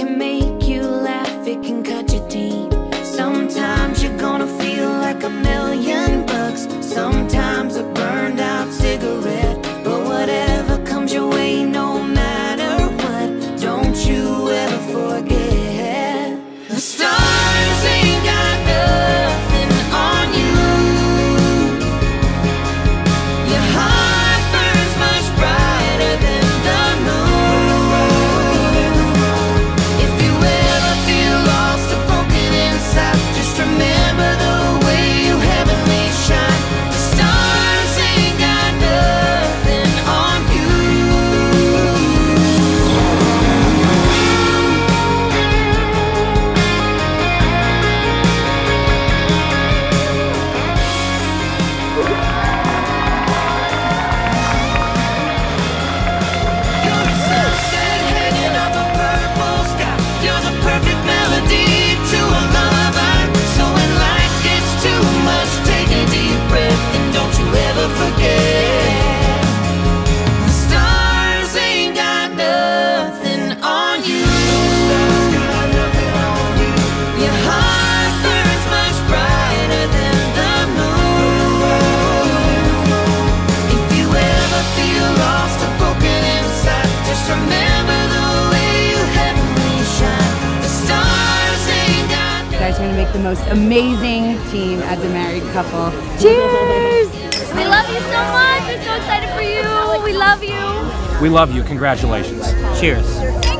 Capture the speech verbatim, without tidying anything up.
can make you laugh, it can cut you deep. Sometimes you're gonna feel like a million bucks, sometimes a burned out cigarette. But whatever comes your way, no matter what, don't you ever forget. The stars ain't got nothing on you. Your heart burns much brighter than the moon. If you ever feel lost or broken inside, just remember the way you heavenly shine. The stars ain't got nothing on you. You're a sunset hanging off a purple sky. You're the perfect melody to a lullaby. So when life gets too much, take a deep breath and don't you ever forget. The stars ain't got nothing on you. Your heart burns much brighter than the moon. If you ever feel lost or broken inside, just remember the way you heavenly shine. The stars ain't got You guys are gonna make the most amazing team as a married couple. Cheers! We love you so much. We're so excited for you. We love you. We love you. Congratulations. Cheers.